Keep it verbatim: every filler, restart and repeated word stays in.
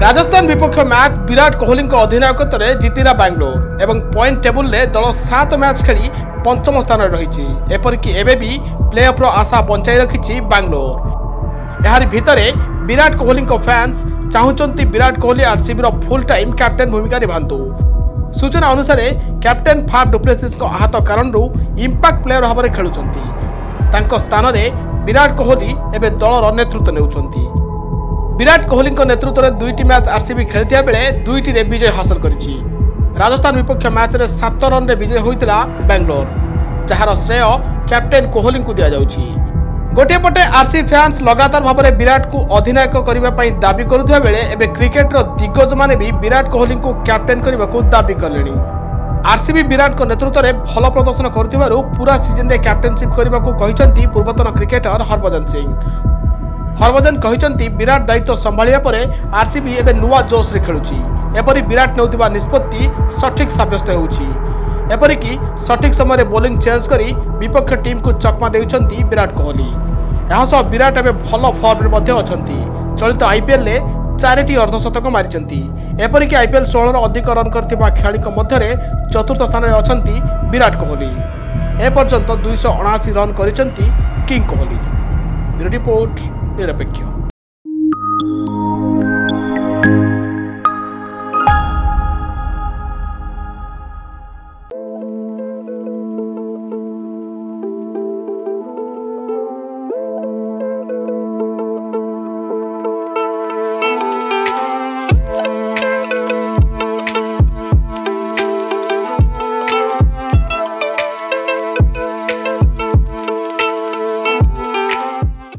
राजस्थान विपक्ष मैच विराट कोहली अधिनायकत्व जीतिला बेंगलोर एवं पॉइंट टेबुल में दल सात मैच खेली पंचम स्थान रही एपरिक एबे भी प्ले ऑफ आशा बंचाई रखी बेंगलोर। यार भितरे विराट कोहली फैंस चाहूंट Virat Kohli RCB full time captain भूमिका निभांतु। सूचना अनुसार कैप्टेन फाफ डुप्लेसिस आहत कारण इंपैक्ट प्लेयर भाव में खेलुंट स्थान में विराट कोहली एवं दलर नेतृत्व नेउछंती। विराट कोहली नेतृत्व में दुईटी मैच आरसीबी खेलता बेले दुईटी रे विजय हासिल करिछि। राजस्थान विपक्ष मैच रे सात रन रे विजय होइतिला बेंगलोर, जहार श्रेय कैप्टेन कोहली को दिया जाउछि। गोटे पटे आरसीबी फैंस लगातार भाव में विराट को अधिनायक करने दाबी करुवा बेले एबे क्रिकेट दिग्गज माने भी विराट कोहली को कैप्टेन करने को दाबी कलेनी। आरसीबी विराट को नेतृत्व में भल प्रदर्शन करुथिबारु पूरा सीजन रे कैप्टेनशिप करने को कहिसंती पूर्वतन क्रिकेटर हरभजन सिंह। हरभजन कहते विराट दायित्व संभालिया परे आरसीबी एबे नुआ जोश रे खेलुछि। एपरि विराट नेउथिबा निष्पत्ति सठिक साब्यस्त होउछि। एपरिक सठिक समय बोलिंग चेंज करी विपक्ष टीम को चकमा देउछंती विराट कोहली। यहाँ सह विराट एबे भल फॉर्म रे मध्ये अछंती। चलित आईपीएल ले चारिटी अर्धशतक मारिछंती। एपरिक आईपीएल सोलह रो अधिक रन करथिबा खेलाड़ी मध्य चतुर्थ स्थान रे अछंती विराट कोहली। ए पर्यंत दुई सौ अणाशी रन करिछंती किंग कोहली। ब्यूरो रिपोर्ट निरपेक्ष।